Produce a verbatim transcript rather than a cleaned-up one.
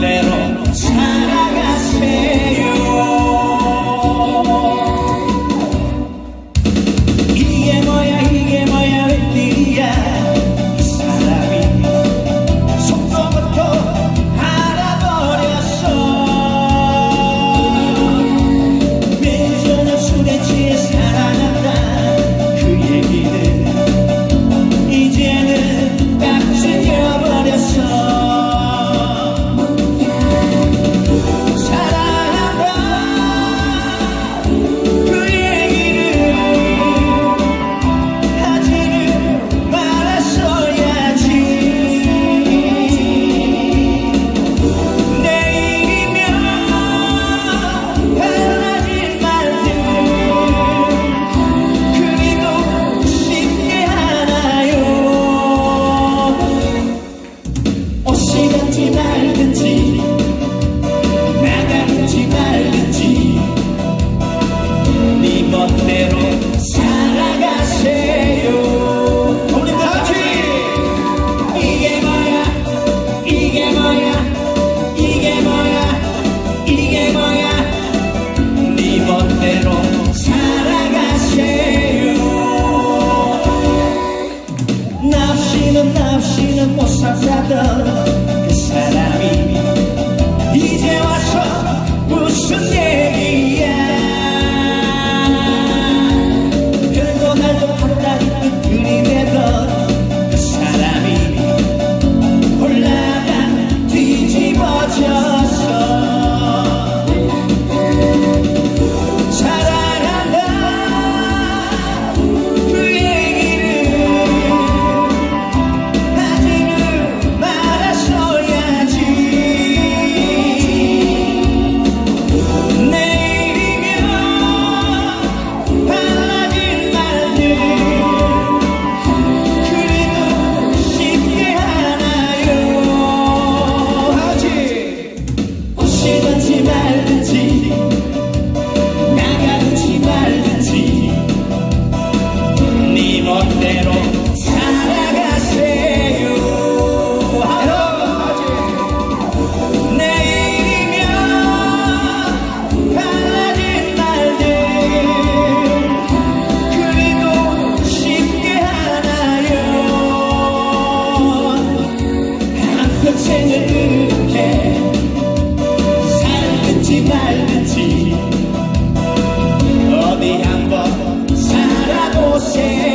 멋대로 살아가세요. 이게 뭐야 이게 뭐야 웬일이야. 이 사람이 속도부터 알아버렸어. 매일 저녁 술에 취해 사랑한다 그 얘기는 이제는 딱 질려버렸어. 오시든지 말든지 나가든지 말든지 네 멋대로 살아가세요. 우리 같이 이게 뭐야 이게 뭐야 이게 뭐야 이게 뭐야 네 멋대로 살아가세요. 납시는 납시는 못 살다던 그 사람이 이제 와서 무슨 얘기야. 별도 날도 한다리 끝 그림에던 그 사람이 올라가 뒤집어졌어. 오시든지 말든지 나가든지 말든지 네 멋대로 살아가세요. 내일이면 달라진 날들 그래도 쉽게 하나요. 한평생을 그렇게 살든지 말든지 어디 한번 살아보세요.